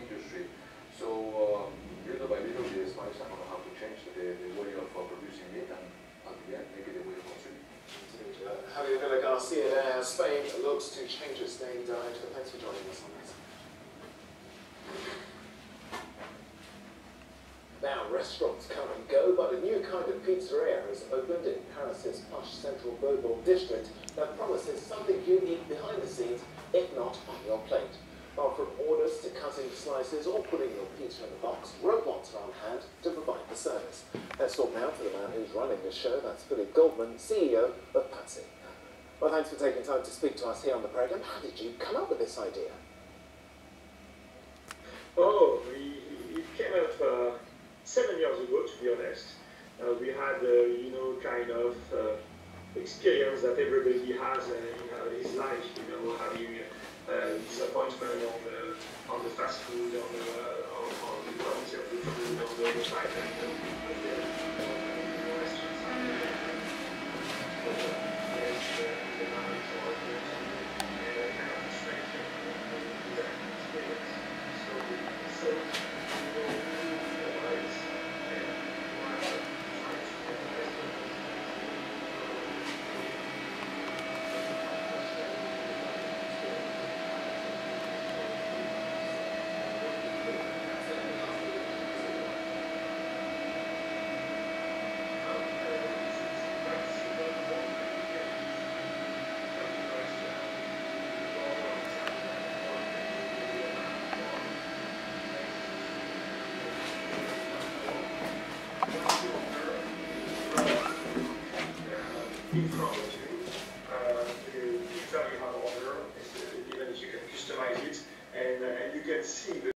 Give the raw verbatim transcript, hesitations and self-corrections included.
industry. So um, little by little, the Spanish are going to have to change the, the way of uh, producing it, and at the end, make it a way of consuming. Uh, Javier Villa Garcia there. Spain looks to change its name director. Thanks for joining us on that. Now, restaurants come and go, but a new kind of pizzeria has opened in Paris's plush central Bourbon district that promises something unique behind the scenes, if not on your plate. But from orders to cutting slices or putting your pizza in a box, robots are on hand to provide the service. Let's talk now to the man who's running the show. That's Philip Goldman, C E O of Patsy. Well, thanks for taking time to speak to us here on the programme. How did you come up with this idea? Oh, we, it came up uh, seven years ago, to be honest. Uh, we had, uh, you know, kind of uh, experience that everybody has uh, in uh, his life, you know, having uh, disappointment on the, on the fast food, on the, uh, on, on the quality of the food, on the, the fact that uh, the, the restaurants are uh, yes, uh, the manage or the uh, kind of frustration with that experience. So, so, you know, realize and why I'm trying to get the restaurant. In front.